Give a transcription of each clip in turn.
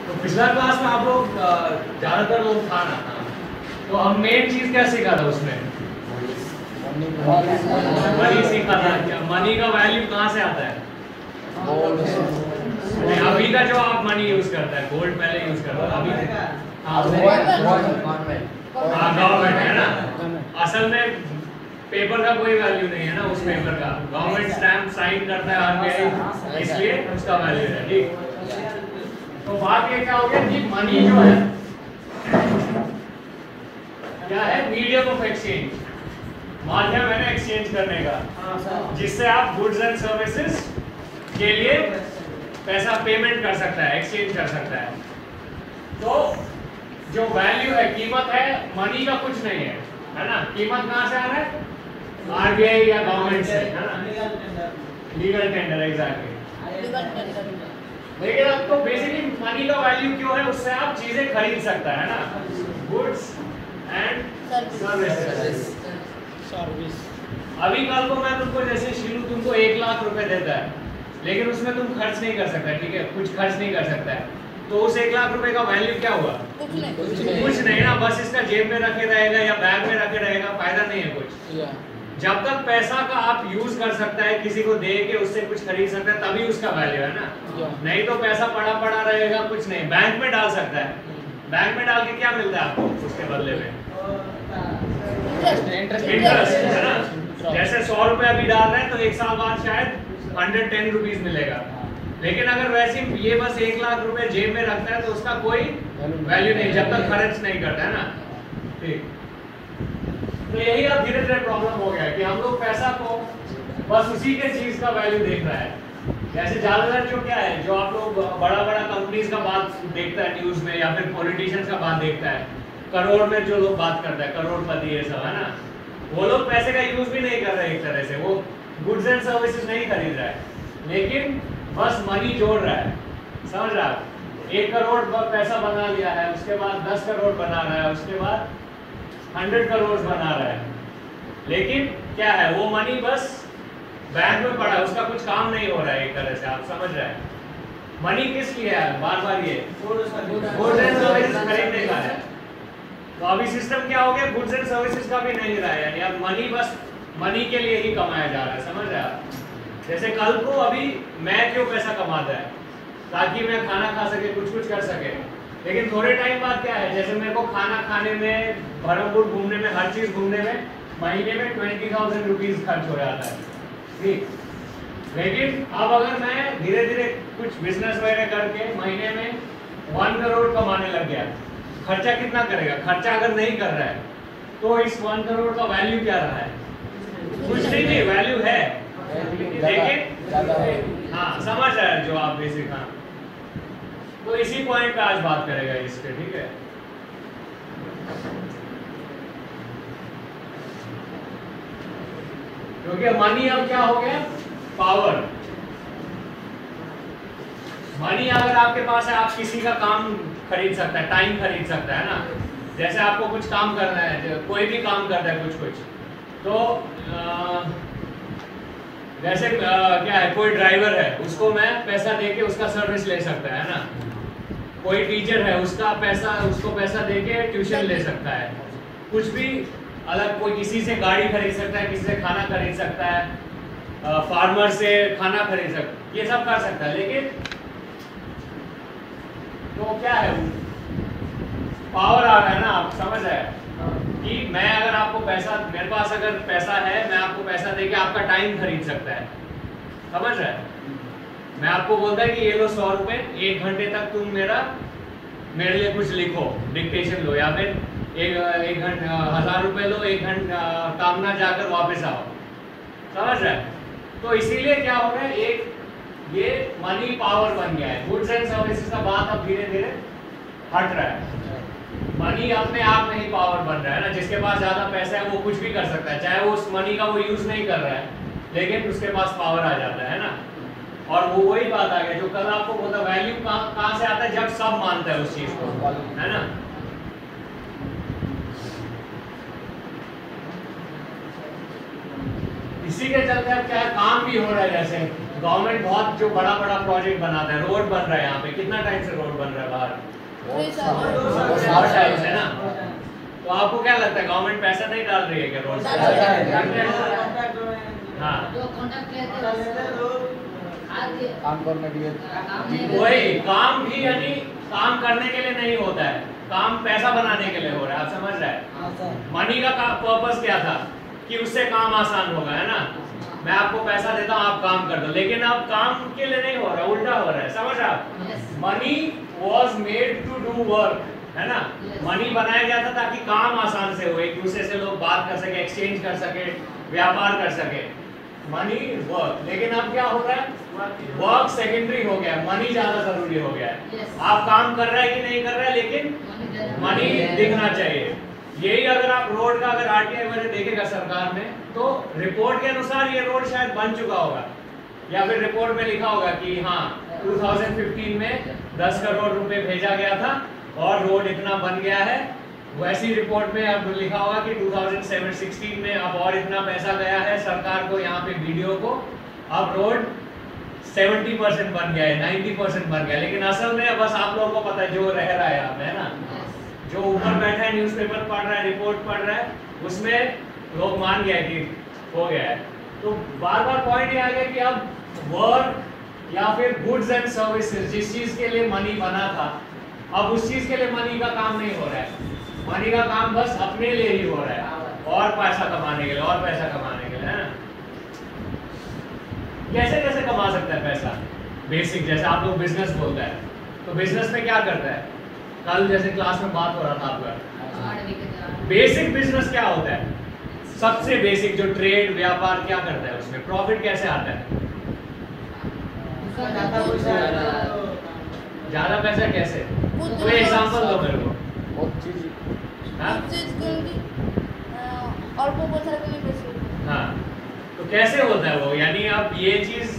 तो पिछला क्लास में आप लोग ज्यादातर लोग था ना, तो हम मेन चीज क्या सीखा था उसमें? मनी सीखा था। क्या मनी का वैल्यू कहाँ से आता है? अभी का जो आप मनी यूज करता है, गोल्ड पहले यूज करता था, अभी गवर्नमेंट है ना। असल में पेपर का कोई वैल्यू नहीं है ना, उस पेपर का गवर्नमेंट स्टैम्प साइन करता है आरबीआई, इसलिए उसका वैल्यू है। ठीक, तो बात ये क्या हो गया कि मनी जो है क्या है? मीडियम ऑफ एक्सचेंज, माध्यम है ना एक्सचेंज करने का, जिससे आप गुड्स एंड सर्विसेज के लिए पैसा पेमेंट कर सकता है, एक्सचेंज कर सकता है। तो जो वैल्यू है, कीमत है, मनी का कुछ नहीं है ना। कीमत कहाँ से आ रहा है? आरबीआई या गवर्नमेंट से, है ना। Legal tender, exactly. लेकिन अब तो बेसिकली मनी का वैल्यू क्यों है? उससे आप चीजें खरीद सकता है ना, गुड्स एंड सर्विसेज। अभी कल को मैं तुमको, जैसे शिलू तुमको 1 लाख रुपए देता है, लेकिन उसमें तुम खर्च नहीं कर सकता, ठीक है, कुछ खर्च नहीं कर सकता है, तो उस 1 लाख रुपए का वैल्यू क्या हुआ? कुछ नहीं ना, बस इसका जेब में रखे रहेगा या बैग में रखे रहेगा, फायदा नहीं है कुछ। जब तक पैसा का आप यूज कर सकता है, किसी को दे के उससे कुछ खरीद सकता है, तभी उसका वैल्यू है ना। नहीं तो पैसा पड़ा पड़ा रहेगा, कुछ नहीं। बैंक में डाल सकता है, बैंक में डाल के क्या मिलता है आपको उसके बदले में? इंटरेस्ट, है ना। जैसे 100 रुपए अभी डाल रहे हैं तो 1 साल बाद शायद 110 रुपीज मिलेगा। लेकिन अगर वैसे ये बस 1 लाख रुपए जेब में रखता है तो उसका कोई वैल्यू नहीं, जब तक खर्च नहीं करता है ना। ठीक, तो यही अब धीरे धीरे प्रॉब्लम हो गया है कि हम लोग पैसा को बस उसी के चीज का वैल्यू देख रहा है। जैसे ज्यादातर जो क्या है, जो आप लोग बड़ा बड़ा कंपनीज का बात देखता है न्यूज में, या फिर पॉलिटिशियंस का बात देखता है, करोड़ में जो लोग बात करता है, करोड़पति ये सब, है ना, वो लोग पैसे का यूज भी नहीं कर रहे एक तरह से। वो गुड्स एंड सर्विसेज नहीं खरीद रहा है, लेकिन बस मनी जोड़ रहा है, समझ रहा है। 1 करोड़ पैसा बना लिया है, उसके बाद 10 करोड़ बना रहा है, उसके बाद 100 करोड़ बना रहा है। लेकिन क्या है, वो मनी बस बैंक में पड़ा है, उसका कुछ काम नहीं हो रहा है एक तरह से, आप समझ रहे हैं। मनी किस लिए है? बार बार ये गुड्स एंड सर्विसेज खरीदने का है। तो अभी सिस्टम क्या हो गया, गुड्स एंड सर्विसेज का भी नहीं रहा है, यानी अब मनी बस मनी के लिए ही कमाया जा रहा है, समझ रहे हैं आप। जैसे कल को अभी मैं क्यों पैसा कमाता है? ताकि मैं खाना खा सके, कुछ कुछ कर सके। लेकिन थोड़े टाइम बाद क्या है, जैसे मेरे को खाना खाने में, भरमपुर घूमने में, हर चीज घूमने में महीने में 20,000 रुपीज खर्च हो जाता है, ठीक। लेकिन अब अगर मैं धीरे धीरे कुछ बिजनेस वगैरह करके महीने में 1 करोड़ कमाने लग गया, खर्चा कितना करेगा? खर्चा अगर नहीं कर रहा है तो इस 1 करोड़ का वैल्यू क्या रहा है? कुछ नहीं, वैल्यू है, लेकिन हाँ, समझ रहा है जो आप बेसिक। हाँ, तो इसी पॉइंट पे आज बात करेगा इसके, ठीक है। क्योंकि मनी अब क्या हो गया? पावर। मनी अगर आपके पास है, आप किसी का काम खरीद सकता है, टाइम खरीद सकता है ना। जैसे आपको कुछ काम करना है, कोई भी काम करता है कुछ कुछ, तो जैसे क्या है, कोई ड्राइवर है, उसको मैं पैसा देके उसका सर्विस ले सकता है ना। कोई टीचर है, उसका पैसा, उसको पैसा देके ट्यूशन ले सकता है। कुछ भी अलग, कोई किसी से गाड़ी खरीद सकता है, किसी से खाना खरीद सकता है, फार्मर से खाना खरीद सकता है, ये सब कर सकता है। लेकिन तो क्या है, पावर आ रहा है ना, आप समझ रहे हैं कि मैं अगर आपको पैसा, मेरे पास अगर पैसा है, मैं आपको पैसा देके आपका टाइम खरीद सकता है, समझ रहे हैं। मैं आपको बोलता है कि ये लो 100 रुपए, 1 घंटे तक तुम मेरे लिए कुछ लिखो, डिक्टेशन लो, या फिर एक घंटा 1000 रुपए लो, 1 घंटा कामना जाकर वापस आओ, समझ रहे हैं। तो इसीलिए क्या हो रहा है, एक ये मनी पावर बन गया है। गुड्स एंड सर्विसेज का बात अब धीरे धीरे हट रहा है। मनी अपने आप में ही पावर बन रहा है ना। जिसके पास ज्यादा पैसा है वो कुछ भी कर सकता है, चाहे वो उस मनी का वो यूज नहीं कर रहा है, लेकिन उसके पास पावर आ जाता है ना। और वो वही बात आ गई जो कल आपको बोला, वैल्यू कहाँ से आता है? जब सब मानता है उस चीज को, है ना। इसी के चलते अब क्या काम भी हो रहा है, जैसे गवर्नमेंट बहुत जो बड़ा बड़ा प्रोजेक्ट बनाता है, रोड बन रहा है यहाँ पे, कितना टाइम से रोड बन रहा है बाहर? बहुत टाइम से ना। तो आपको क्या लगता है गवर्नमेंट पैसा नहीं डाल रही है क्या रोड पे? हाँ, काम करने के लिए वही काम भी यानी काम करने के लिए नहीं होता है, काम पैसा बनाने के लिए हो रहा है। आप समझ रहे हैं? मनी का पर्पस क्या था कि उससे काम आसान होगा, है ना? मैं आपको पैसा देता हूँ, आप काम कर दो, लेकिन अब काम के लिए नहीं हो रहा, उल्टा हो रहा है। समझ आप? Money was made to do work, है ना? मनी बनाया गया था ताकि काम आसान से हो, एक दूसरे से लोग बात कर सके, एक्सचेंज कर सके, व्यापार कर सके। मनी वर्क, लेकिन अब क्या हो रहा है? वर्क सेकेंडरी हो गया है, मनी ज्यादा जरूरी हो गया है। आप काम कर रहे हैं कि नहीं कर रहे हैं, लेकिन मनी दिखना चाहिए। यही अगर आप रोड का अगर आरटीआई वगैरह देखेगा सरकार में, तो रिपोर्ट के अनुसार ये रोड शायद बन चुका होगा, या फिर रिपोर्ट में लिखा होगा कि हाँ 2015 में 10 करोड़ रुपए भेजा गया था और रोड इतना बन गया है। वैसी रिपोर्ट में अब लिखा होगा कि 2016 में अब और इतना पैसा गया है सरकार को, यहाँ पे वीडियो को, अब रोड 70% बन गया है, 90% बन गया। लेकिन असल में बस आप लोगों को पता है, जो रह रहा है यहाँ पे, है ना, जो ऊपर बैठा है न्यूज़पेपर पढ़ रहा है, रिपोर्ट पढ़ रहा है, उसमें लोग मान गए कि हो गया है। तो बार बार पॉइंट ये आ गया कि अब वर्क या फिर गुड्स एंड सर्विसेज, जिस चीज के लिए मनी बना था, अब उस चीज के लिए मनी का काम नहीं हो रहा है। मनी का काम बस अपने लिए ही हो रहा है, और पैसा कमाने के लिए, और पैसा कमाने के लिए, है ना? कैसे कैसे कमा सकता है पैसा? बेसिक, जैसे आप लोग बिजनेस बोलते हैं, तो बिजनेस में क्या करता है? कल जैसे क्लास में बात हो रहा था आपका, बेसिक बिजनेस क्या होता है? सबसे बेसिक जो ट्रेड व्यापार क्या करता है, उसमें प्रॉफिट कैसे आता है? ज्यादा पैसा कैसे? कोई एग्जांपल दो मेरे को। हाँ, तो कैसे होता है वो? यानी अब ये चीज,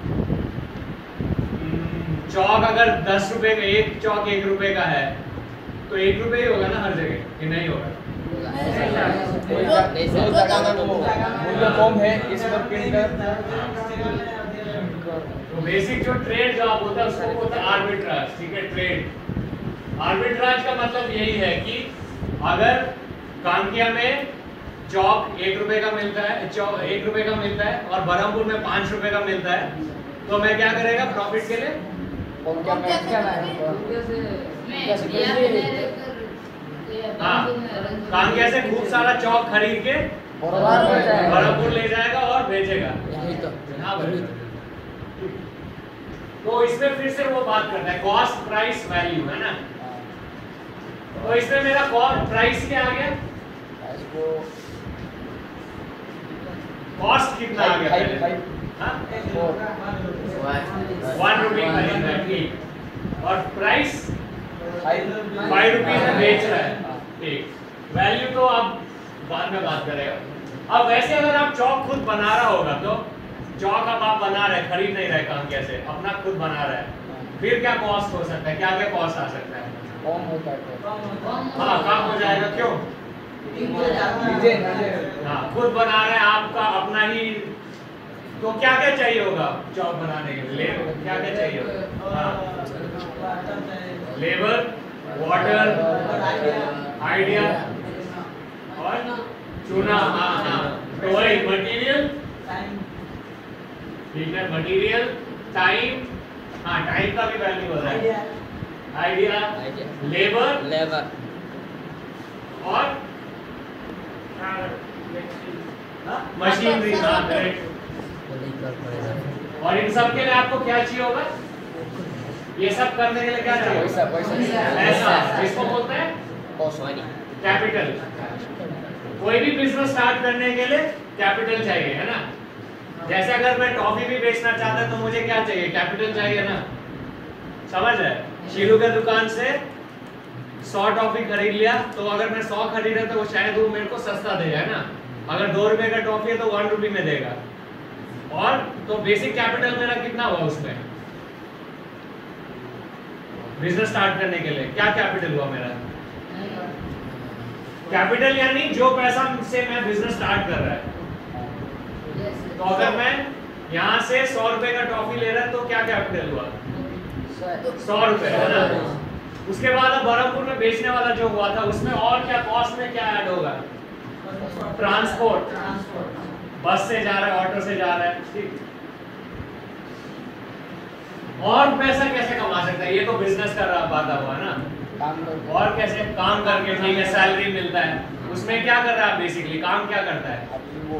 चौक अगर 10 रुपए का, एक चौक 1 रुपए का है, तो 1 रुपए ही होगा ना हर जगह, कि नहीं होगा? तो बेसिक जो ट्रेड जो आप होता है उसको बोलते हैं आर्बिट्राज, ठीक है? ट्रेड आर्बिट्राज का मतलब यही है कि अगर कांकिया में चौक 1 रुपए का मिलता है, चौक 1 रुपए का मिलता है, और बरहमपुर में 5 रुपए का मिलता है, तो मैं क्या करेगा प्रॉफिट के लिए? हाँ, कांकिया से खूब सारा चौक खरीद के बरहमपुर ले जाएगा और बेचेगा। तो इसमें फिर से वो बात करता है कॉस्ट प्राइस वैल्यू, है ना? तो इसमें मेरा कॉस्ट प्राइस क्या आ गया? कॉस्ट कितना आ गया पहले? 1 रुपये खरीद रहा है, ठीक, और प्राइस 5 रुपये में बेच रहा है, ठीक। वैल्यू तो आप बाद में बात करेगा। अब वैसे अगर आप चौक खुद बना रहा होगा, तो चौक अब आप बना रहे, खरीद नहीं रहे काम, कैसे अपना खुद बना रहे हैं, फिर क्या कॉस्ट हो सकता है? क्या क्या कॉस्ट आ सकता है? कम होता है। हाँ, कम हो जाएगा। क्यों? हाँ, खुद बना रहे हैं, आपका अपना ही, तो क्या क्या चाहिए होगा चौक बनाने के लिए? क्या क्या चाहिए होगा? हाँ, लेबर, वाटर, आइडिया और चूना। हाँ हाँ, तो वही मटेरियल, ठीक है, मटेरियल, टाइम, हाँ टाइम का भी वैल्यू होता है, आइडिया, लेबर और मशीनरी। हाँ, करेक्ट। और इन सब के लिए आपको क्या चाहिए होगा? ये सब करने के लिए क्या चाहिए? पैसा, जिसको बोलते हैं कैपिटल। कोई भी बिजनेस स्टार्ट करने के लिए कैपिटल चाहिए, है ना? जैसे अगर मैं टॉफी भी बेचना चाहता हूं तो मुझे क्या चाहिए? कैपिटल चाहिए ना? समझ रहे? शीलू के दुकान से 100 टॉफी खरीद लिया, तो अगर मैं 100 खरीदा तो वो शायद वो मेरे को सस्ता देगा, है ना? अगर 2 रुपए का टॉफी है तो 1 रुपये में देगा। और तो बेसिक कैपिटल मेरा कितना हुआ उसमें? बिजनेस स्टार्ट करने के लिए क्या कैपिटल हुआ मेरा? कैपिटल यानी जो पैसा से मैं बिजनेस स्टार्ट कर रहा है। तो अगर मैं यहाँ से 100 रुपए का टॉफी ले रहा है तो क्या कैपिटल हुआ? 100 रुपए, है ना? उसके बाद अब बरहमपुर में बेचने वाला जो हुआ था उसमें और क्या कॉस्ट में क्या ऐड होगा? ट्रांसपोर्ट, बस से जा रहा है, ऑटो से जा रहा है, ठीक। और पैसा कैसे कमा सकता है? ये तो बिजनेस कर रहा बात हुआ ना, और कैसे? काम करके, ठीक है, सैलरी मिलता है, उसमें क्या कर रहा है बेसिकली? काम क्या करता है?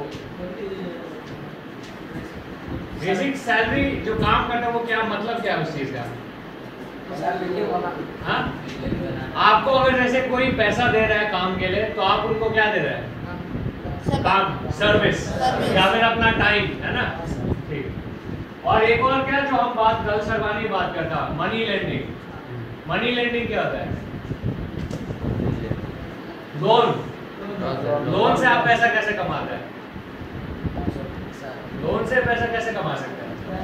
बेसिक सैलरी जो काम करता है वो क्या मतलब क्या है उस चीज का? हाँ, आपको अगर जैसे कोई पैसा दे रहा है काम के लिए तो आप उनको क्या दे रहे हैं? काम, सर्विस, या फिर अपना टाइम, है ना? ठीक। और एक और क्या जो हम बात कल सरवानी बात करता, मनी लेंडिंग। मनी लेंडिंग क्या होता है? लोन। लोन से आप पैसा कैसे कमाते हैं? लोन से पैसा कैसे कमा सकते हैं?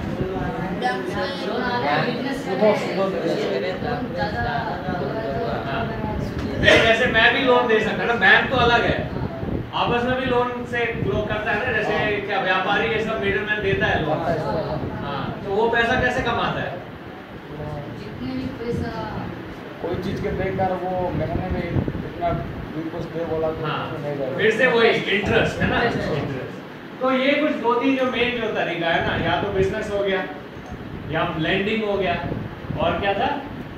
जैसे मैं भी लोन दे सकता ना, बैंक तो अलग है, आपस में भी लोन से लोग करता है ना, जैसे क्या व्यापारी ये सब मिडलमैन देता है लोन। हाँ, तो वो पैसा कैसे कमाता है? कोई चीज के देकर वो महीने में इतना कुछ दे बोला तो हाँ, फिर से वही इंटरेस्ट, है ना? इंटरेस्ट। तो ये कुछ दो तीन जो मेन जो तरीका है ना, या तो बिजनेस हो गया या लेंडिंग हो गया, और क्या था?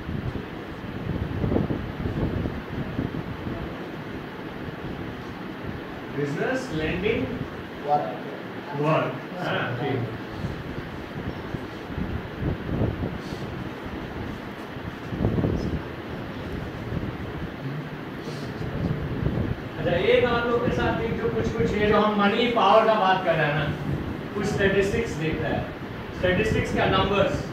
Business, lending, work. हाँ, ठीक। अच्छा, एक आप लोग के साथ जो कुछ ये जो हम मनी पावर का बात कर रहे हैं ना, कुछ स्टैटिस्टिक्स देखता है। स्टैटिस्टिक्स का नंबर्स,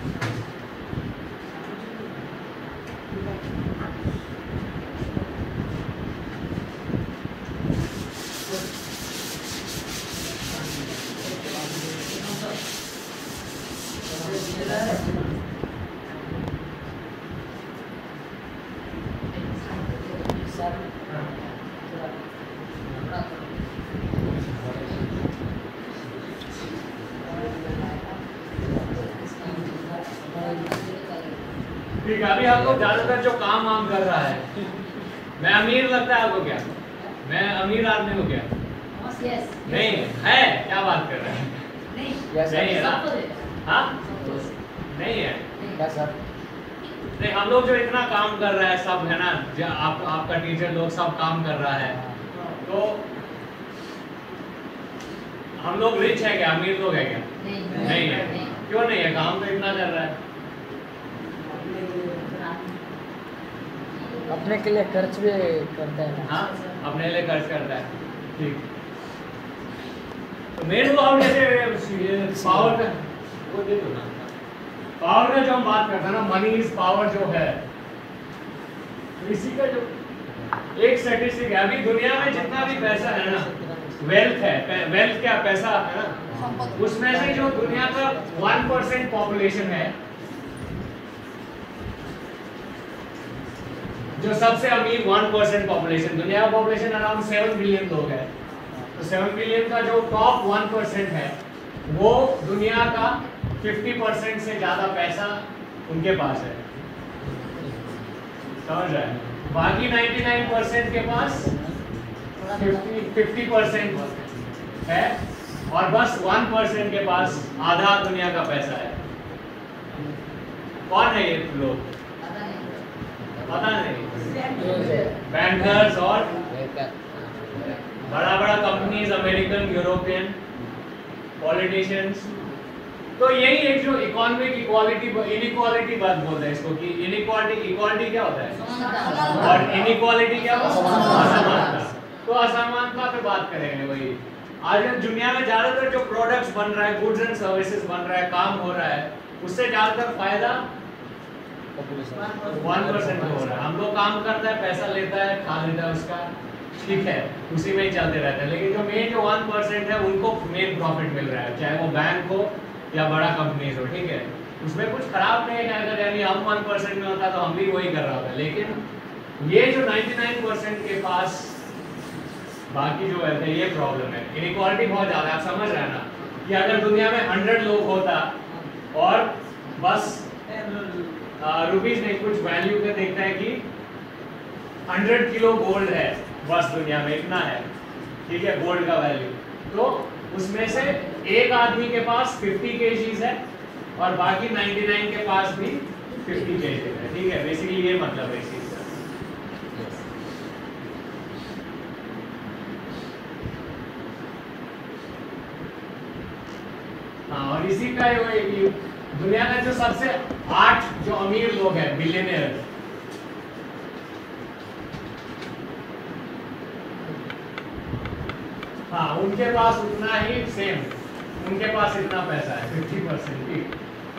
ठीक है। अभी हम लोग ज्यादातर जो काम वाम कर रहा है, मैं अमीर लगता है आपको क्या? मैं अमीर आदमी हूँ क्या? नहीं है, क्या बात कर रहे हैं? नहीं है ना? हाँ, नहीं है। नहीं, हम लोग जो इतना काम कर रहा है सब, है ना, आपका टीचर लोग सब काम कर रहा है, तो हम लोग रिच है क्या? अमीर लोग है क्या? नहीं है। क्यों नहीं है? काम तो इतना कर रहा है। अपने के लिए खर्च भी करता है। हाँ, अपने लिए खर्च करता है, ठीक। तो मेन तो हम जैसे पावर का वो दे दो ना, पावर का जो हम बात करते हैं ना, मनी इज पावर जो है, तो इसी का जो एक स्टैटिस्टिक है, अभी दुनिया में जितना भी पैसा है ना, वेल्थ है, वेल्थ क्या पैसा है ना, उसमें से जो दुनिया का 1% पॉपुलेशन है, जो सबसे अमीर 1% पॉपुलेशन, दुनिया का पॉपुलेशन अराउंड 7 बिलियन लोग है, तो 7 बिलियन का जो टॉप 1% है वो दुनिया का 50% से ज्यादा पैसा उनके पास है, समझ रहे हैं? बाकी 99% के पास 50% है, और बस 1% के पास आधा दुनिया का पैसा है। कौन है ये लोग? पता नहीं। बैंकर्स और बड़ा बड़ा कंपनीज, अमेरिकन, यूरोपियन, पॉलिटिशियंस। तो यही एक जो इकोनॉमिक इक्वालिटी, इनइक्वालिटी बात बोलते हैं इसको, कि इनइक्वालिटी, इक्वालिटी क्या होता है और इनइक्वालिटी क्या होता है? असमानता। तो असमानता पे बात करेंगे। वही आज दुनिया में ज्यादातर जो प्रोडक्ट्स बन रहा है, गुड्स एंड सर्विसेज बन रहा है, काम हो रहा है, उससे ज्यादातर फायदा 1% हो रहा है। हम लोग काम करता है, पैसा लेता है, खा लेता है उसका, ठीक है, उसी में ही चलते रहते हैं। लेकिन जो मेन जो 1% है उनको मेन प्रॉफिट मिल रहा है, चाहे वो बैंक हो या बड़ा कंपनीज हो, ठीक है। उसमें कुछ खराब नहीं है, अगर यानी हम 1% में होता तो हम भी वही कर रहा होता। लेकिन ये जो 99% के पास बाकी जो है ये प्रॉब्लम है, इनइक्वालिटी बहुत ज़्यादा है। आप समझ रहे हैं ना? कि अगर दुनिया में 100 लोग होता और बस रुपीज नहीं कुछ वैल्यू का देखता है कि 100 किलो गोल्ड है बस दुनिया में इतना है, ठीक है, गोल्ड का वैल्यू, तो उसमें से एक आदमी के पास 50 केजीज है और बाकी 99 के पास भी 50 केजीज है, ठीक है, बेसिकली ये मतलब है इस चीज का। हाँ, और इसी का ये दुनिया में जो सबसे 8 जो अमीर लोग हैं बिलियनियर, हाँ, उनके पास उतना ही सेम, उनके पास इतना पैसा है 50%, ठीक।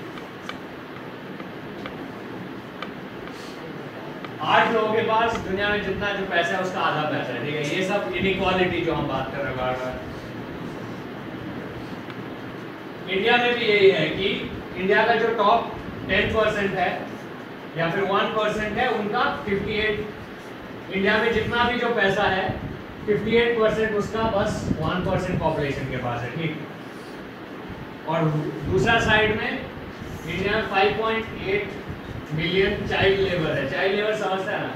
8 लोगों के पास दुनिया में जितना जो पैसा है उसका आधा पैसा है, ठीक है, ये सब इनइक्वालिटी जो हम बात कर रहे हैं बार-बार। इंडिया में भी यही है कि इंडिया का जो टॉप 10% है या फिर 1% है उनका 58, इंडिया में जितना भी जो पैसा है 58% उसका बस 1% पॉपुलेशन के पास है, ठीक। और दूसरा साइड में इंडिया में 5.8 मिलियन चाइल्ड लेबर है। चाइल्ड लेबर समझता है ना,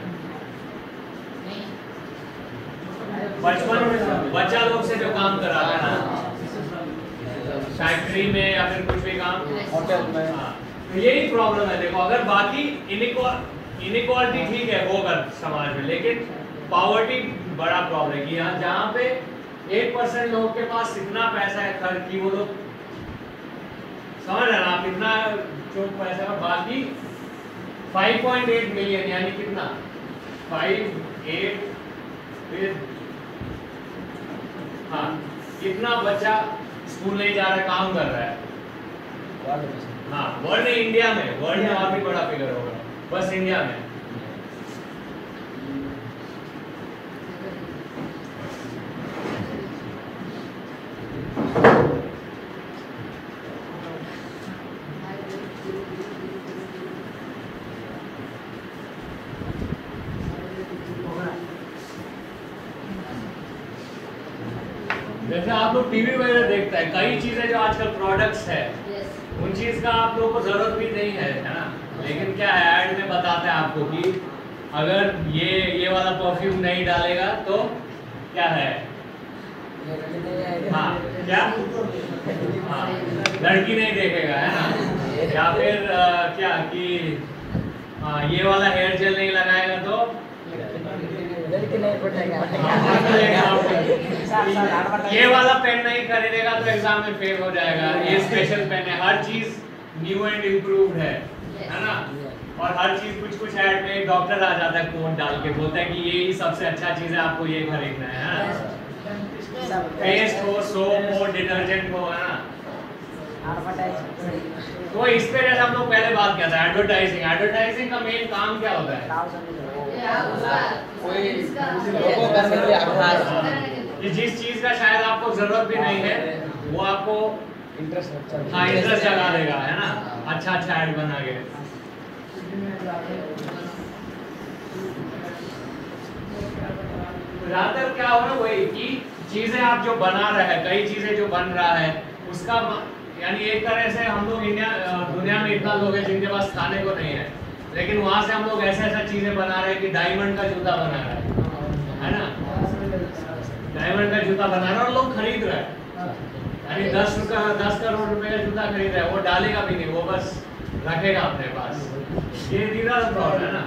बचपन में बच्चा लोग से जो काम कराता है ना, फैक्ट्री में या फिर कुछ भी काम, होटल में, हाँ, तो यही प्रॉब्लम है। देखो, अगर बाकी इनइक्वालिटी ठीक है होगा समाज में, लेकिन पॉवर्टी बड़ा प्रॉब्लम है कि यहाँ जहाँ पे 1% लोग के पास इतना पैसा है खर्च की, वो लोग समझ रहे हैं ना आप, इतना जो पैसा है, बाकी 5.8 मिलियन यानी कितना 5.8 फिर, हाँ, इतना बच्चा स्कूल नहीं जा रहा है, काम कर रहा है। हाँ, वर्ल्ड में, इंडिया में, वर्ल्ड में और भी बड़ा फिगर होगा, बस इंडिया में। जैसे आप लोग टीवी वगैरह देखते हैं, कई चीजें जो आजकल प्रोडक्ट्स है, उन चीज का आप लोगों को जरूरत भी नहीं है ना, लेकिन क्या है, ऐड में बताते हैं आपको कि अगर ये वाला परफ्यूम नहीं डालेगा तो क्या है, हाँ, क्या, हाँ, लड़की नहीं देखेगा, है ना, या फिर क्या कि ये वाला हेयर जेल नहीं लगाएगा तो ये वाला पेन नहीं खरीदेगा तो एग्जाम में फेल हो जाएगा, ये स्पेशल पेन है, हर चीज न्यू एंड इम्प्रूव्ड है ना। और हर चीज कुछ ऐड में डॉक्टर आ जाता है, कोड डाल के बोलता है कि ये ही सबसे अच्छा चीज है, आपको ये खरीदना है, पेस्ट हो, सोप हो, डिटर्जेंट हो, है ना। तो इस पे जैसे हम लोग पहले बात किया था, एडवर्टाइजिंग का मेन काम क्या होता है, जिस चीज का शायद आपको जरूरत भी नहीं है वो आपको इंटरेस्ट जगा देगा, है ना, अच्छा ऐड बना के। ज्यादातर क्या हो रहा है वही कि चीजें आप जो बना रहे हैं, कई चीजें जो बन रहा है उसका, यानी एक तरह से हम लोग दुनिया में इतना लोग हैं जिनके पास खाने को नहीं है, लेकिन वहां से हम लोग ऐसा चीजें बना रहे हैं कि डायमंड का जूता बना रहा है ना, डायमंड का जूता बना रहा है और लोग खरीद रहे हैं, यानी 10 करोड़ रुपए का जूता खरीद रहा है, वो डालेगा भी नहीं, वो बस रखेगा अपने पास, ये धीरा प्रॉब्लम है ना।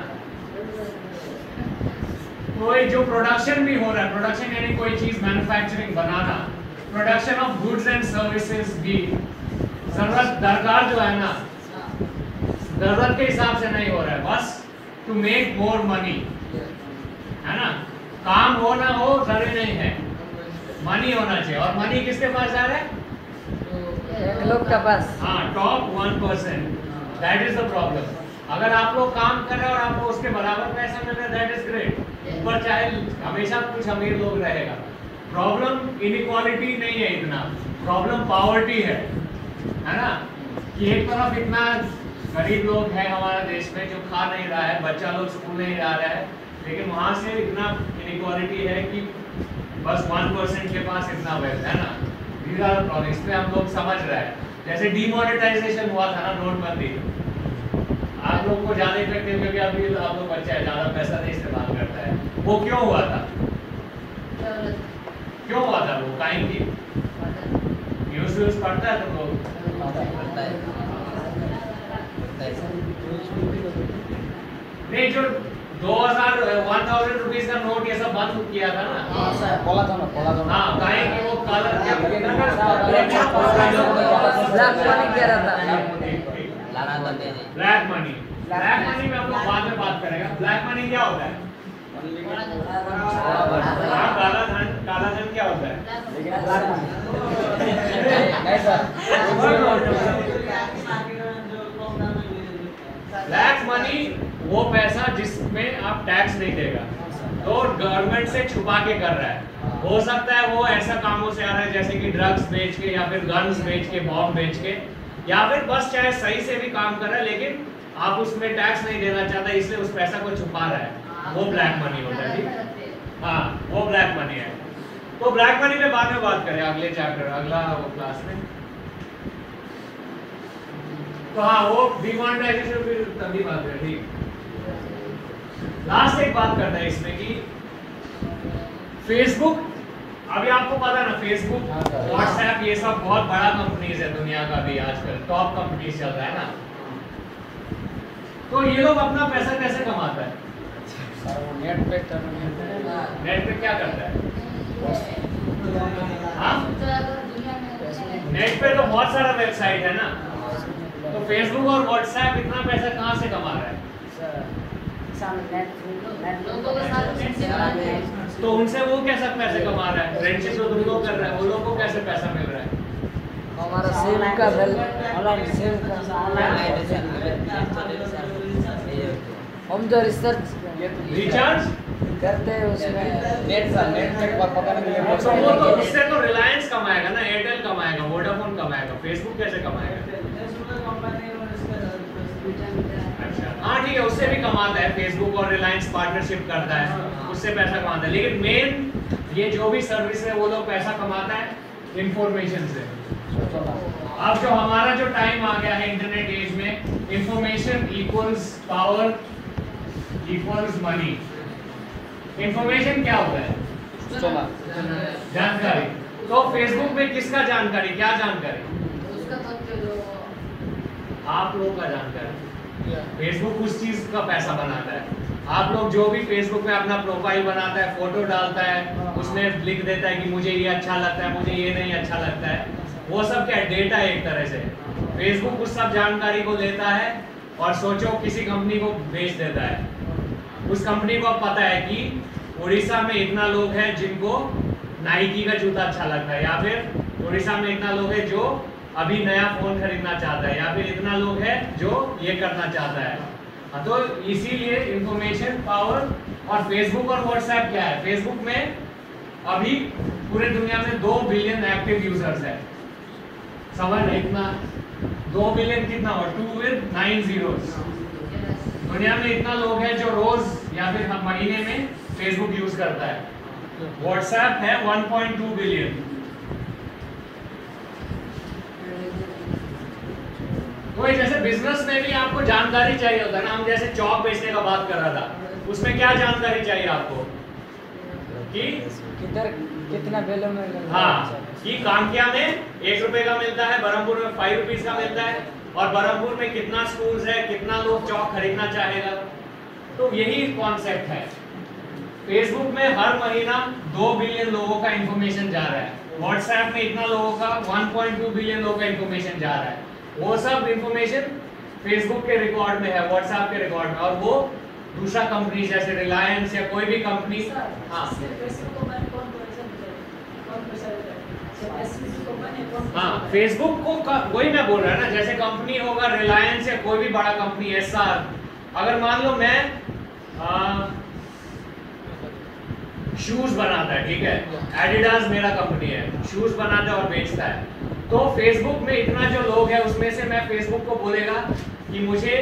तो जो प्रोडक्शन भी हो रहा है, प्रोडक्शन यानी कोई चीज मैन्युफैक्चरिंग बनाना, production of goods and services भी जरूरत दरकार जो है ना, जरूरत के हिसाब से नहीं हो रहा है, बस टू मेक मोर मनी, है ना, काम हो ना हो जरूरी नहीं है, मनी होना चाहिए, और मनी किसके पास जा रहा है, एक लोग का पास, हाँ, top 1%, that is the problem. अगर आप लोग काम कर रहे हैं और आपको उसके बराबर पैसा मिल रहा है, दैट इज ग्रेट, ऊपर चाहे हमेशा कुछ अमीर लोग रहेगा, प्रॉब्लम इनइक्वालिटी नहीं है, इतना प्रॉब्लम पॉवर्टी है ना, कि एक तरफ इतना गरीब लोग हैं हमारे देश में जो खा नहीं रहा है, बच्चा लोग स्कूल नहीं जा रहा है, लेकिन वहां से इतना इनइक्वालिटी है कि बस 1% के पास इतना वेल्थ है ना, These are the problems. इसमें हम लोग समझ रहे हैं, जैसे डिमोनेटाइजेशन हुआ था ना नोटबंदी, आप लोग को ज्यादा इफेक्टिव क्योंकि अभी आप लोग बच्चा है, ज्यादा पैसा नहीं इस्तेमाल करता है। वो क्यों हुआ था? क्यों हुआ था वो? काहे की न्यूज़ पढ़ता है तुम लोग? नहीं, जो 1000 रुपीज का नोट ये सब बंद किया था ना, बोला था ना। हाँ, काहे कि वो कलर क्या ब्लैक मनी कह रहा था। ब्लैक मनी में हम लोग बाद में बात करेंगे। ब्लैक मनी क्या होता है? काला धन क्या होता है? ब्लैक मनी वो पैसा जिसमें आप टैक्स नहीं देगा, तो गवर्नमेंट से छुपा के कर रहा है। हो सकता है वो ऐसा कामों से आ रहा है जैसे कि ड्रग्स बेच के या फिर गन्स बेच के, बॉम्ब बेच के, या फिर बस चाहे सही से भी काम कर रहा है लेकिन आप उसमें टैक्स नहीं देना चाहता इसलिए उस पैसा को छुपा रहा है, वो ब्लैक मनी होता है। ठीक, हाँ, वो ब्लैक मनी है। तो ब्लैक मनी में बाद में बात करें अगले चैप्टर, अगला वो क्लास में। तो हाँ, वो डिमोनेटाइजेशन फिर तभी बात है। ठीक, लास्ट एक बात करना है इसमें कि फेसबुक, अभी आपको पता है ना, फेसबुक, व्हाट्सएप, ये सब बहुत बड़ा कंपनीज है दुनिया का भी आजकल, टॉप कंपनीज चल रहा है ना। तो ये लोग अपना पैसा कैसे कमाता है? नेट पे क्या करता है? हाँ, नेट पे तो बहुत सारा वेबसाइट है ना, तो फेसबुक और व्हाट्सएप इतना पैसा कहाँ से कमा रहा है? तो उनसे वो कैसा पैसे कमा रहा है? फ्रेंडशिप तो तुम लोग कर रहे हैं, वो लोग को कैसे पैसा मिल रहा है? हमारा सेल का ऑनलाइन सेल का हम जो रिसर्च रिचार्ज करते हैं उसमें नेट पे पता नहीं तो वो तो उससे तो रिलायंस कमाएगा ना, एयरटेल कमाएगा, वोडाफोन कमाएगा, फेसबुक कैसे कमाएगा? अच्छा, हाँ ठीक है, उससे भी कमाता है, फेसबुक और रिलायंस पार्टनरशिप करता है, उससे पैसा कमाता है, लेकिन मेन ये जो भी सर्विस है वो लोग पैसा कमाता है इंफॉर्मेशन से। अब जो हमारा जो टाइम आ गया है इंटरनेट एज में, information equals power equals money. Information क्या होता है? जानकारी। तो फेसबुक में किसका जानकारी, क्या जानकारी? आप लोगों का जानकारी। फेसबुक उस चीज का पैसा बनाता है। आप लोग जो भी फेसबुक में अपना प्रोफाइल बनाता है, फोटो डालता है, उसमें लिख देता है कि मुझे ये अच्छा लगता है, मुझे ये नहीं अच्छा लगता है, वो सब क्या डेटा है एक तरह से। फेसबुक उस सब जानकारी को लेता है और सोचो किसी कंपनी को बेच देता है। उस कंपनी को अब पता है कि उड़ीसा में इतना लोग हैं जिनको नाइकी का जूता अच्छा लगता है, या फिर उड़ीसा में इतना लोग हैं जो अभी नया फोन खरीदना चाहता है, या फिर इतना लोग हैं जो ये करना चाहता है। तो इसीलिए इंफॉर्मेशन पावर। और फेसबुक और व्हाट्सएप क्या है? फेसबुक में अभी पूरे दुनिया में 2 बिलियन एक्टिव यूजर्स है। समझ रहे? इतना 2 बिलियन कितना हो? 2 with 9 zeros। दुनिया में इतना लोग हैं जो रोज या फिर महीने में फेसबुक यूज करता है। व्हाट्सएप है 1.2 बिलियन। तो जैसे बिजनेस में भी आपको जानकारी चाहिए होता है ना, हम जैसे चौक बेचने का बात कर रहा था, उसमें क्या जानकारी चाहिए आपको कि कितना वैल्यू में, हाँ, कि कांकिया में 1 रुपए का मिलता है, बरहमपुर में 5 रुपीज का मिलता है, और बरहमपुर में कितना स्कूल्स है, कितना लोग चौक खरीदना चाहेगा। तो यही कॉन्सेप्ट है। फेसबुक में हर महीना 2 बिलियन लोगों का इंफॉर्मेशन जा रहा है, व्हाट्सएप में इतना लोगों का 1.2 बिलियन लोगों का इंफॉर्मेशन जा रहा है। वो सब इंफॉर्मेशन फेसबुक के रिकॉर्ड में है, व्हाट्सएप के रिकॉर्ड में, और वो दूसरा कंपनी जैसे रिलायंस या कोई भी कंपनी, हाँ, फेसबुक को वही मैं बोल रहा है ना, जैसे कंपनी होगा रिलायंस या कोई भी बड़ा कंपनी एसआर, अगर मान लो मैं शूज बनाता है, ठीक है, एडिडास मेरा कंपनी है, शूज बनाता है और बेचता है, तो फेसबुक में इतना जो लोग है उसमें से मैं फेसबुक को बोलेगा कि मुझे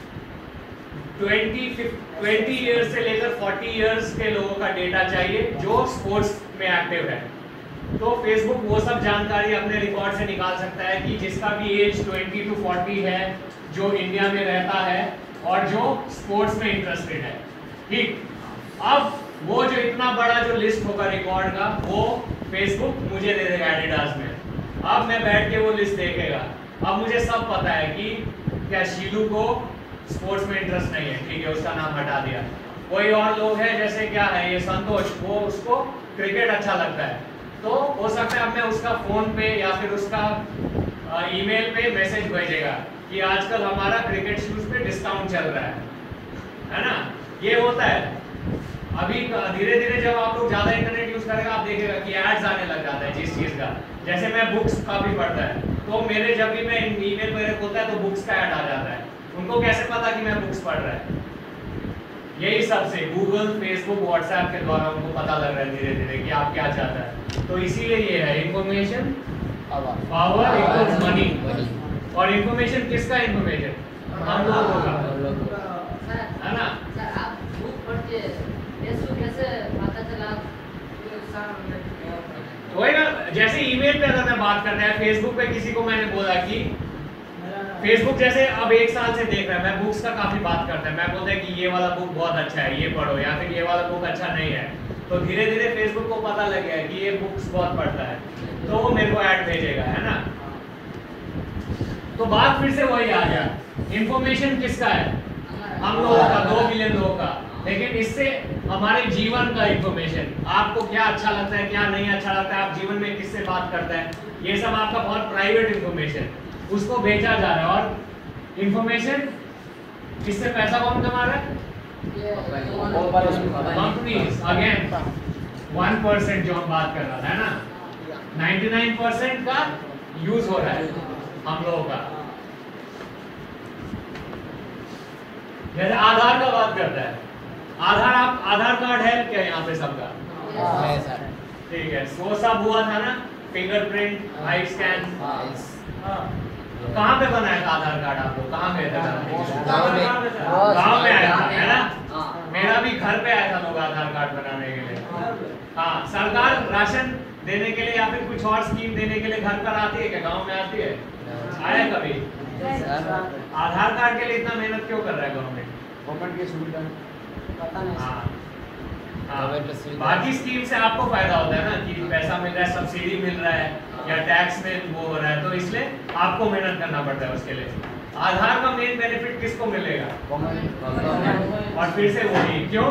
20 इयर्स से लेकर 40 इयर्स के लोगों का डेटा चाहिए जो स्पोर्ट्स में एक्टिव है। तो फेसबुक वो सब जानकारी अपने रिकॉर्ड से निकाल सकता है कि जिसका भी एज 20 to 40 है, जो इंडिया में रहता है और जो स्पोर्ट्स में इंटरेस्टेड है। ठीक, अब वो जो इतना बड़ा जो लिस्ट होगा रिकॉर्ड का, वो फेसबुक मुझे दे देगा एडिडास में। अब मैं बैठ के वो लिस्ट देखेगा। अब मुझे सब पता है कि क्या शीलू को स्पोर्ट्स में इंटरेस्ट नहीं है, ठीक है, उसका नाम हटा दिया। कोई और लोग हैं जैसे क्या है ये संतोष, वो उसको क्रिकेट अच्छा लगता है, तो हो सकता है अब मैं उसका फोन पे या फिर उसका ईमेल पे मैसेज भेजेगा कि आजकल हमारा क्रिकेट शूज पे डिस्काउंट चल रहा है ना। ये होता है। अभी धीरे धीरे जब आप लोग ज्यादा इंटरनेट यूज करेगा, आप देखेगा कि एड्स आने लग जाता है जिस चीज का। जैसे मैं बुक्स काफी पढ़ता है, तो मेरे जब भी मैं ईमेल मेरे खोलता है तो बुक्स का ऐड आ जाता है। उनको कैसे पता कि मैं बुक्स पढ़ रहा है? यही सबसे गूगल, फेसबुक, व्हाट्सएप के द्वारा उनको पता लग रहा है धीरे धीरे कि आप क्या चाहता है। तो इसीलिए ये है इंफॉर्मेशन पावर इक्वल्स मनी। और इंफॉर्मेशन किसका? इंफॉर्मेशन हम लोगों का, है ना। आप बुक पढ़ते फेसबुक कैसे पता चला? वही ना, जैसे ईमेल पे अगर मैं बात करना है, फेसबुक पे किसी को मैंने बोला कि फेसबुक जैसे अब 1 साल से देख रहा है, मैं बुक्स का काफी बात करता है, मैं बोलता है कि ये वाला बुक बहुत अच्छा है, ये पढ़ो, या फिर ये वाला बुक अच्छा नहीं है, तो धीरे धीरे फेसबुक को पता लग गया है कि ये बुक्स बहुत पढ़ता है, तो वो मेरे को ऐड भेजेगा, है ना। तो बात फिर से वही आ गया, इंफॉर्मेशन किसका है? हम लोगों का, 2 बिलियन लोगों का। लेकिन इससे हमारे जीवन का इंफॉर्मेशन, आपको क्या अच्छा लगता है, क्या नहीं अच्छा लगता है, आप जीवन में किससे बात करता है, ये सब आपका बहुत प्राइवेट इंफॉर्मेशन, उसको भेजा जा रहा है। और इंफॉर्मेशन किससे पैसा कौन कमा रहा है? कंपनीज। अगेन 1% जो हम बात कर रहा था, है ना, 99% का यूज हो रहा है हम लोगों का। जैसे आधार का बात करता है, आधार कार्ड है क्या यहाँ पे सबका? ठीक है, वो सब हुआ था ना, फिंगरप्रिंट, आई स्कैन। कहाँ पे बनाया था आधार कार्ड? आप लोग कहाँ गए थे? गाँव में आया था, है ना। मेरा भी घर पे आया था लोग आधार कार्ड बनाने के लिए। हाँ, सरकार राशन देने के लिए या फिर कुछ और स्कीम देने के लिए घर पर आती है क्या? गाँव में आती है? आया कभी? आधार कार्ड के लिए इतना मेहनत क्यों कर रहा है गवर्नमेंट? गवर्नमेंट की सुविधा पता नहीं। हाँ, बाकी स्कीम से आपको फायदा होता है ना कि पैसा मिल रहा है, सब्सिडी मिल रहा है, या टैक्स में वो हो रहा है, तो इसलिए आपको मेहनत करना पड़ता है उसके लिए। आधार का मेन बेनिफिट किसको मिलेगा? और फिर से वही, क्यों?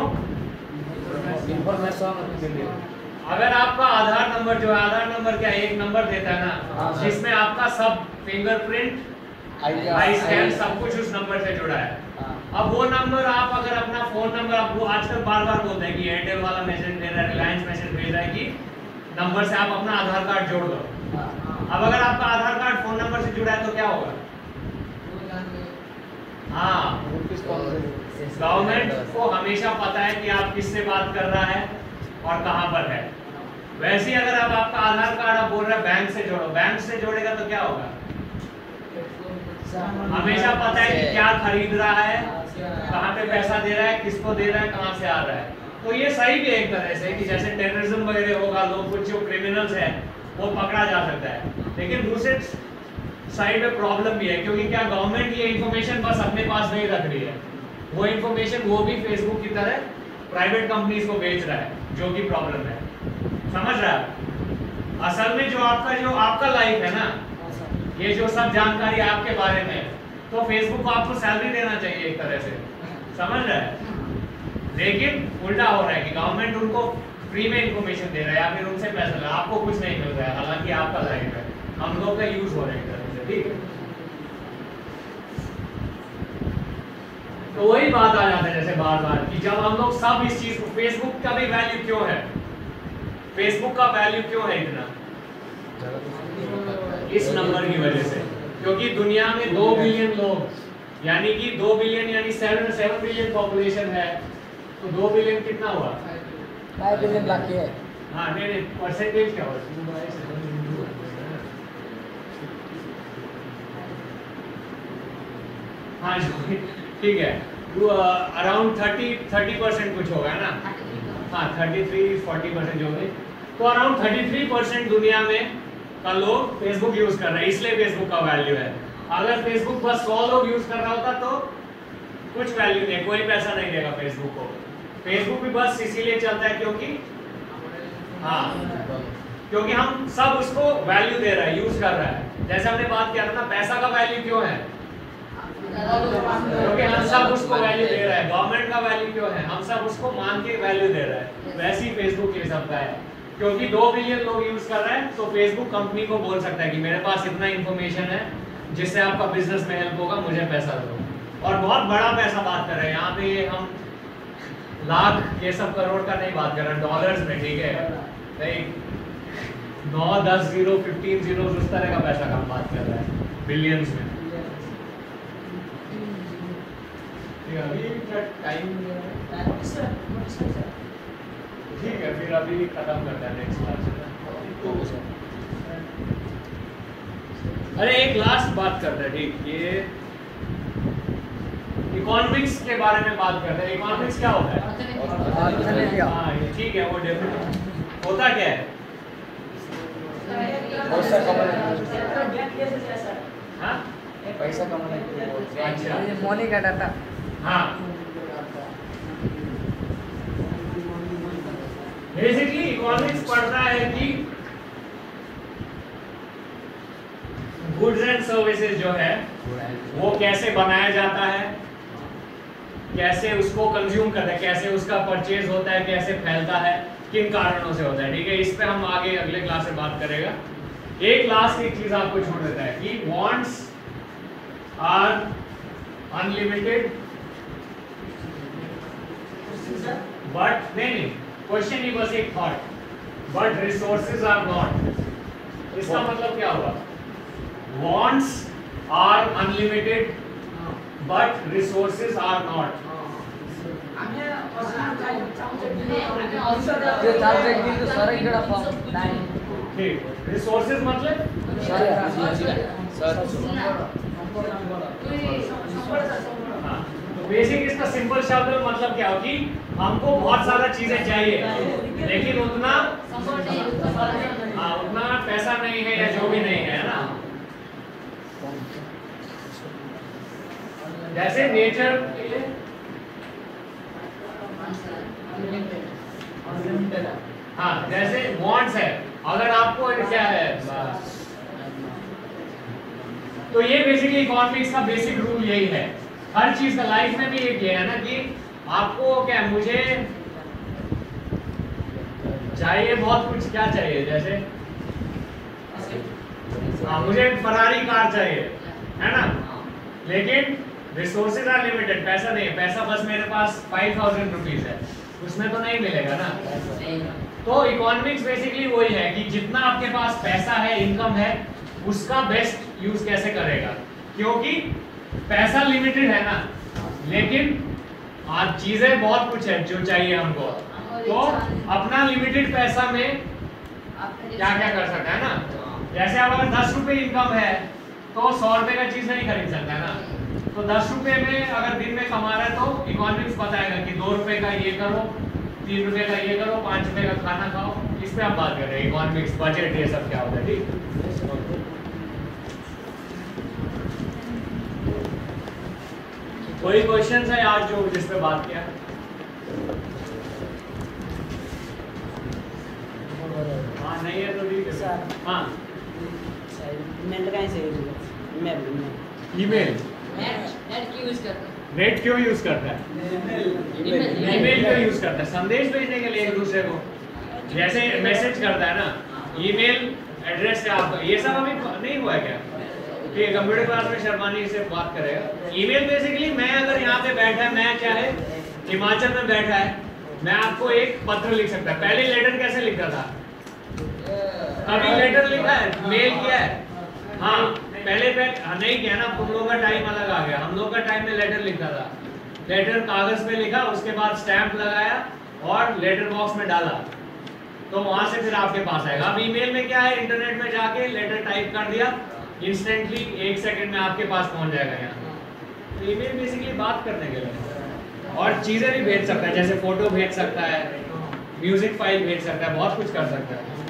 इंफॉर्मेशन। अगर आपका आधार नंबर जो है, आधार नंबर क्या एक नंबर देता है ना, जिसमें आपका सब फिंगरप्रिंट, आई स्कैन, सब कुछ उस नंबर से जुड़ा है। अब वो नंबर आप अगर अपना फोन नंबर, आप वो आजकल बार बार बोलते हैं कि एयरटेल वाला मैसेज दे रहा है, रिलायंस मैसेज भेज रहा है कि नंबर से आप अपना आधार कार्ड जोड़ दो। अब अगर आपका आधार कार्ड फोन नंबर से जुड़ा है तो क्या होगा? हाँ, गवर्नमेंट को हमेशा पता है कि आप किससे बात कर रहा है और कहाँ पर है। वैसे ही अगर आपका आधार कार्ड आप बोल रहे हैं बैंक से जोड़ो, बैंक से जोड़ेगा तो क्या होगा? हमेशा पता है कि क्या खरीद रहा है, कहाँ पे पैसा दे रहा है, किसको दे रहा है, कहाँ से आ रहा है। तो ये सही भी एक तरह से कि जैसे टेररिज्म वगैरह होगा, लोग कुछ जो क्रिमिनल्स है वो पकड़ा जा सकता है। लेकिन दूसरे साइड में प्रॉब्लम भी है, क्योंकि क्या गवर्नमेंट ये इंफॉर्मेशन बस अपने पास नहीं रख रही है, वो इंफॉर्मेशन वो भी फेसबुक की तरह प्राइवेट कंपनीज को बेच रहा है, जो कि प्रॉब्लम है। समझ रहा है? असल में जो आपका लाइफ है ना, ये जो सब जानकारी आपके बारे में, तो फेसबुक को आपको सैलरी देना चाहिए एक तरह से, समझ रहा है। लेकिन उल्टा हो रहा है कि गवर्नमेंट उनको फ्री में इंफॉर्मेशन दे रहा है या फिर उनसे पैसा ले रहा है, आपको कुछ नहीं मिल रहा है, हालांकि आपका लाइफ है, हम लोग का यूज हो रहा है एक तरह से, ठीक है। तो वही बात आ जाता है जैसे बार बार कि जब हम लोग सब इस चीज को, फेसबुक का भी वैल्यू क्यों है, फेसबुक का वैल्यू क्यों है इतना? इस नंबर की वजह से, क्योंकि दुनिया में 2 बिलियन लोग, यानी कि 2 बिलियन यानी 7 बिलियन पॉपुलेशन है, तो 2 बिलियन कितना हुआ? 5 बिलियन बाकी है। हाँ, नहीं परसेंटेज क्या हुआ? हाँ ठीक है, अराउंड 30% कुछ होगा ना। हाँ 33-40% जो भी, तो अराउंड 33% दुनिया में का लोग फेसबुक यूज कर रहे हैं, इसलिए फेसबुक का वैल्यू है। अगर फेसबुक बस 100 लोग यूज कर रहा होता तो कुछ वैल्यू नहीं, कोई पैसा नहीं देगा फेसबुक को। फेसबुक भी बस इसीलिए चलता है क्योंकि हम सब उसको वैल्यू दे रहे हैं, यूज कर रहा है। जैसे हमने बात किया था ना, पैसा का वैल्यू क्यों है? क्योंकि हम सब उसको वैल्यू दे रहे हैं। गवर्नमेंट का वैल्यू क्यों है? हम सब उसको मान के वैल्यू दे रहे हैं। वैसे ही फेसबुक ये सब का है, क्योंकि 2 बिलियन लोग यूज कर रहे हैं, तो फेसबुक कंपनी को बोल सकता है कि मेरे पास इतना इंफॉर्मेशन है जिससे आपका बिजनेस में हेल्प होगा, मुझे पैसा दो। और बहुत बड़ा पैसा बात कर रहे हैं यहाँ पे, हम लाख ये सब करोड़ का नहीं बात कर रहे हैं, डॉलर्स में, ठीक है? नहीं 9 10 0 15 0 उस तरह का पैसा का हम बात कर रहे हैं, बिलियंस में। अभी टाइम ठीक है, फिर अभी खत्म करते हैं नेक्स्ट क्लास में। अरे एक लास्ट बात करते हैं, ठीक? ये इकोनॉमिक्स के बारे में बात करते हैं। इकोनॉमिक्स क्या होता है? हाँ ठीक है, वो डेफिनेट होता क्या है? पैसा कमाने अच्छा, मनी का डाटा। हाँ बेसिकली इकोनॉमिक्स पढ़ता है कि गुड्स एंड सर्विसेज जो है वो कैसे बनाया जाता है, कैसे उसको कंज्यूम करते हैं, कैसे उसका परचेज होता है, कैसे फैलता है, किन कारणों से होता है, ठीक है? इस पे हम आगे अगले क्लास में बात करेगा। एक लास्ट एक चीज आपको छोड़ देता है कि वांट्स आर अनलिमिटेड बट नहीं, क्वेश्चन ही बस एक thought, but resources are not. इसका मतलब क्या होगा? Wants are unlimited but resources are not. ठीक, रिसोर्सेज मतलब हाँ, तो बेसिक इसका सिंपल शब्द में मतलब क्या हो कि हमको बहुत सारा चीजें चाहिए लेकिन उतना उतना पैसा नहीं है या जो भी नहीं है ना। जैसे नेचर हाँ, जैसे वांट्स है, अगर आपको क्या है तो ये बेसिकली इकोनॉमिक्स का बेसिक रूल यही है। हर चीज का लाइफ में भी एक ये है ना कि आपको क्या है, मुझे चाहिए बहुत कुछ, क्या चाहिए? जैसे मुझे फरारी कार चाहिए, है ना? लेकिन रिसोर्सेज आर लिमिटेड, पैसा नहीं है, पैसा बस मेरे पास 5000 रुपीज है, उसमें तो नहीं मिलेगा ना। तो इकोनॉमिक्स बेसिकली वही है कि जितना आपके पास पैसा है, इनकम है, उसका बेस्ट यूज कैसे करेगा, क्योंकि पैसा लिमिटेड है ना, लेकिन आज चीजें बहुत कुछ है जो चाहिए हमको, तो अपना लिमिटेड पैसा में क्या क्या कर सकता है ना। जैसे अब अगर 10 रुपए इनकम है तो 100 रुपए का चीज नहीं खरीद सकता है ना। तो 10 रुपए में अगर दिन में कमा रहा है तो इकोनॉमिक्स बताएगा कि 2 रुपए का ये करो, 3 रुपए का ये करो, 5 रुपए का खाना खाओ। इस पे हम बात कर रहे हैं, इकोनॉमिक्स, बजट, ये सब क्या होता है, ठीक? कोई क्वेश्चन है आज जो जिस पे बात किया? हाँ नहीं है तो ठीक है। हाँ ईमेल नेट क्यों यूज करता है? ईमेल क्यों यूज करता है? संदेश भेजने के लिए एक दूसरे को, जैसे मैसेज करता है ना, ईमेल एड्रेस से आपका, ये सब अभी नहीं हुआ है क्या? ठीक है, कंप्यूटर क्लास में शर्मानी से बात करेगा। ईमेल बेसिकली मैं अगर यहाँ पे बैठा है, मैं चाहे हिमाचल में बैठा है, मैं आपको एक पत्र लिख सकता है। पहले लेटर कैसे लिखता था? अभी लेटर लिखा है, मेल किया है। हाँ पहले नहीं किया ना, तुम लोगों का टाइम अलग आ गया। हम लोग का टाइम में लेटर लिखता था, लेटर कागज पे लिखा, उसके बाद स्टैंप लगाया और लेटर बॉक्स में डाला, तो वहां से फिर आपके पास आएगा। अब ईमेल में क्या है, इंटरनेट में जाके लेटर टाइप कर दिया, इंस्टेंटली 1 सेकंड में आपके पास पहुंच जाएगा यहाँ। तो ईमेल बेसिकली बात करने के लिए और चीजें भी भेज सकता है, जैसे फोटो भेज सकता है, म्यूजिक फाइल भेज सकता है, बहुत कुछ कर सकता है।